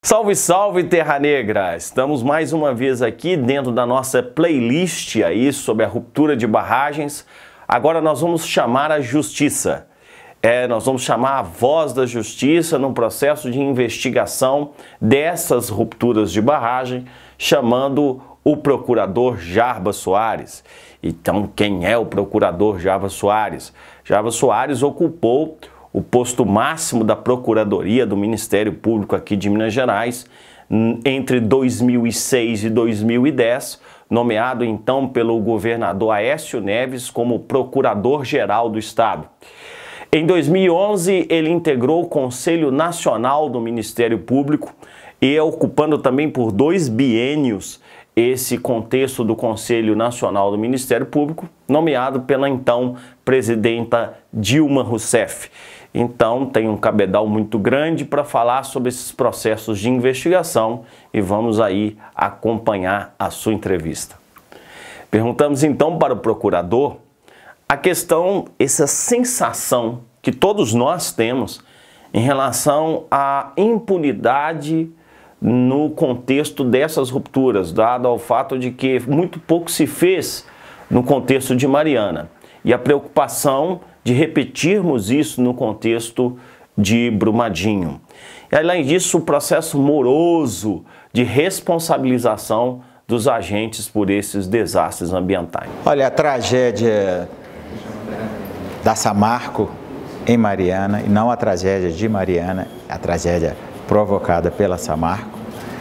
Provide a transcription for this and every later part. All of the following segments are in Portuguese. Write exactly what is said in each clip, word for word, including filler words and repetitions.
Salve, salve, Terra Negra! Estamos mais uma vez aqui dentro da nossa playlist aí sobre a ruptura de barragens. Agora nós vamos chamar a Justiça. É, nós vamos chamar a voz da Justiça num processo de investigação dessas rupturas de barragem, chamando o procurador Jarbas Soares. Então, quem é o procurador Jarbas Soares? Jarbas Soares ocupou o posto máximo da Procuradoria do Ministério Público aqui de Minas Gerais entre dois mil e seis e dois mil e dez, nomeado então pelo governador Aécio Neves como Procurador-Geral do Estado. Em dois mil e onze, ele integrou o Conselho Nacional do Ministério Público e ocupando também por dois biênios esse contexto do Conselho Nacional do Ministério Público, nomeado pela então presidenta Dilma Rousseff. Então tem um cabedal muito grande para falar sobre esses processos de investigação e vamos aí acompanhar a sua entrevista. Perguntamos então para o procurador a questão, essa sensação que todos nós temos em relação à impunidade no contexto dessas rupturas, dado ao fato de que muito pouco se fez no contexto de Mariana e a preocupação de repetirmos isso no contexto de Brumadinho. E além disso, o processo moroso de responsabilização dos agentes por esses desastres ambientais. Olha, a tragédia da Samarco em Mariana, e não a tragédia de Mariana, a tragédia provocada pela Samarco,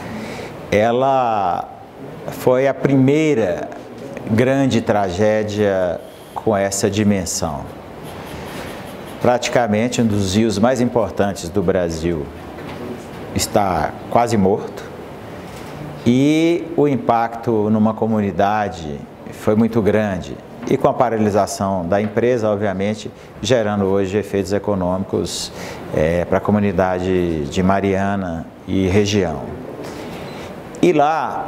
ela foi a primeira grande tragédia com essa dimensão. Praticamente um dos rios mais importantes do Brasil está quase morto e o impacto numa comunidade foi muito grande. E com a paralisação da empresa, obviamente, gerando hoje efeitos econômicos é, para a comunidade de Mariana e região. E lá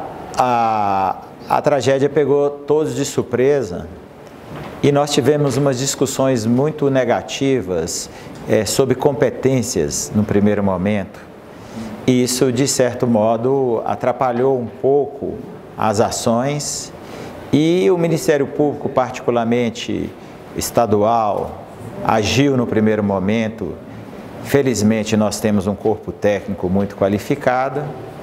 a, a tragédia pegou todos de surpresa e nós tivemos umas discussões muito negativas é, sobre competências no primeiro momento. E isso, de certo modo, atrapalhou um pouco as ações. E o Ministério Público, particularmente estadual, agiu no primeiro momento. Felizmente, nós temos um corpo técnico muito qualificado.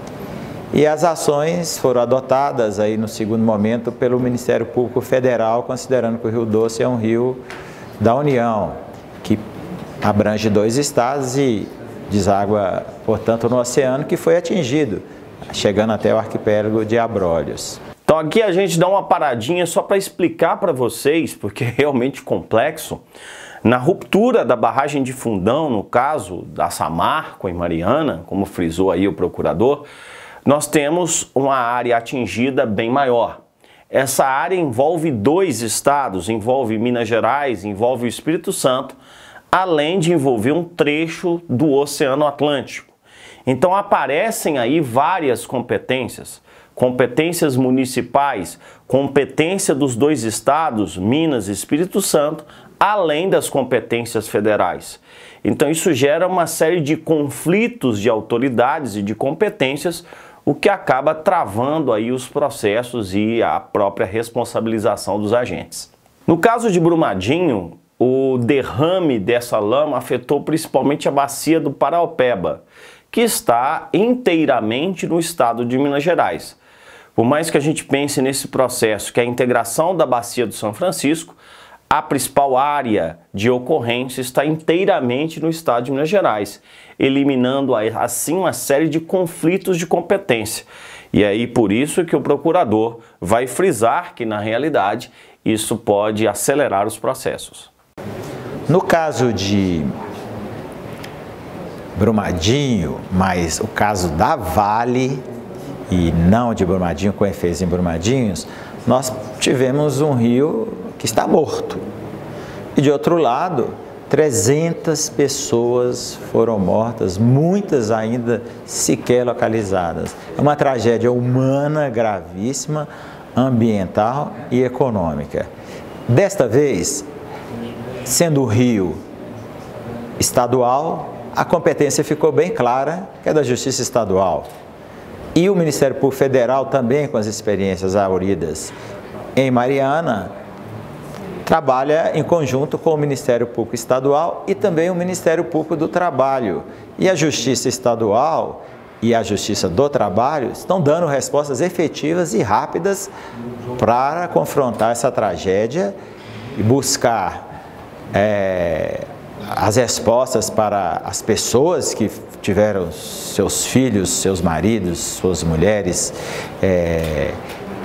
E as ações foram adotadas aí no segundo momento pelo Ministério Público Federal, considerando que o Rio Doce é um rio da União, que abrange dois estados e deságua, portanto, no oceano, que foi atingido, chegando até o arquipélago de Abrolhos. Então aqui a gente dá uma paradinha só para explicar para vocês, porque é realmente complexo. Na ruptura da barragem de Fundão, no caso da Samarco em Mariana, como frisou aí o procurador, nós temos uma área atingida bem maior. Essa área envolve dois estados, envolve Minas Gerais, envolve o Espírito Santo, além de envolver um trecho do Oceano Atlântico. Então aparecem aí várias competências. Competências municipais, competência dos dois estados, Minas e Espírito Santo, além das competências federais. Então isso gera uma série de conflitos de autoridades e de competências, o que acaba travando aí os processos e a própria responsabilização dos agentes. No caso de Brumadinho, o derrame dessa lama afetou principalmente a bacia do Paraopeba, que está inteiramente no estado de Minas Gerais. Por mais que a gente pense nesse processo, que é a integração da bacia do São Francisco, a principal área de ocorrência está inteiramente no estado de Minas Gerais, eliminando assim uma série de conflitos de competência. E aí por isso que o procurador vai frisar que na realidade isso pode acelerar os processos. No caso de Brumadinho, mas o caso da Vale e não de Brumadinho, com efeitos em Brumadinhos, nós tivemos um rio que está morto. E de outro lado, trezentas pessoas foram mortas, muitas ainda sequer localizadas. É uma tragédia humana gravíssima, ambiental e econômica. Desta vez, sendo o rio estadual, a competência ficou bem clara, que é da Justiça Estadual. E o Ministério Público Federal também, com as experiências auridas em Mariana, trabalha em conjunto com o Ministério Público Estadual e também o Ministério Público do Trabalho. E a Justiça Estadual e a Justiça do Trabalho estão dando respostas efetivas e rápidas para confrontar essa tragédia e buscar é, as respostas para as pessoas que tiveram seus filhos, seus maridos, suas mulheres é,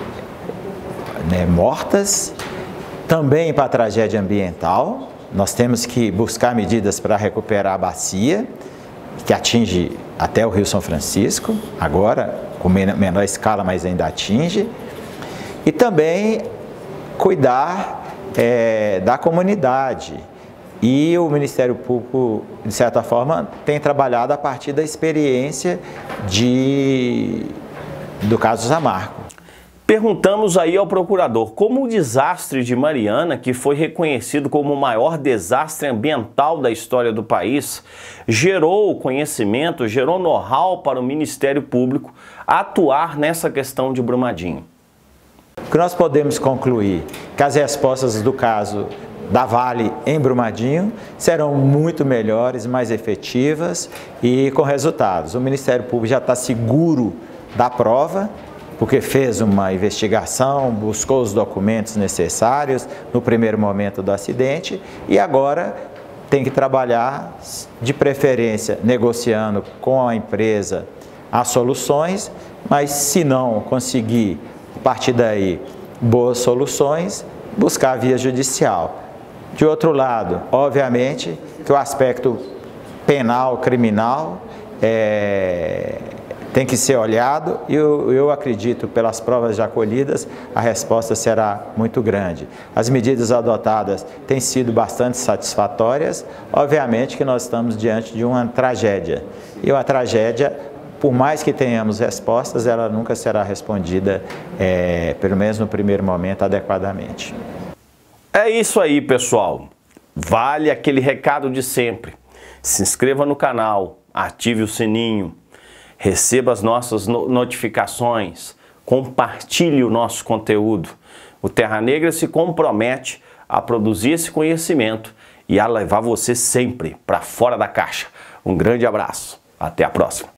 né, mortas, também para a tragédia ambiental. Nós temos que buscar medidas para recuperar a bacia, que atinge até o Rio São Francisco, agora com menor escala, mas ainda atinge, e também cuidar é, da comunidade. E o Ministério Público, de certa forma, tem trabalhado a partir da experiência de, do caso Zamarco. Perguntamos aí ao procurador como o desastre de Mariana, que foi reconhecido como o maior desastre ambiental da história do país, gerou conhecimento, gerou know-how para o Ministério Público atuar nessa questão de Brumadinho. O que nós podemos concluir? Que as respostas do caso da Vale em Brumadinho serão muito melhores, mais efetivas e com resultados. O Ministério Público já está seguro da prova, porque fez uma investigação, buscou os documentos necessários no primeiro momento do acidente e agora tem que trabalhar, de preferência, negociando com a empresa as soluções, mas se não conseguir, a partir daí, boas soluções, buscar a via judicial. De outro lado, obviamente, que o aspecto penal, criminal, é, tem que ser olhado e eu, eu acredito, pelas provas já colhidas, a resposta será muito grande. As medidas adotadas têm sido bastante satisfatórias, obviamente que nós estamos diante de uma tragédia. E uma tragédia, por mais que tenhamos respostas, ela nunca será respondida, é, pelo menos no primeiro momento, adequadamente. É isso aí, pessoal. Vale aquele recado de sempre. Se inscreva no canal, ative o sininho, receba as nossas notificações, compartilhe o nosso conteúdo. O Terra Negra se compromete a produzir esse conhecimento e a levar você sempre para fora da caixa. Um grande abraço. Até a próxima.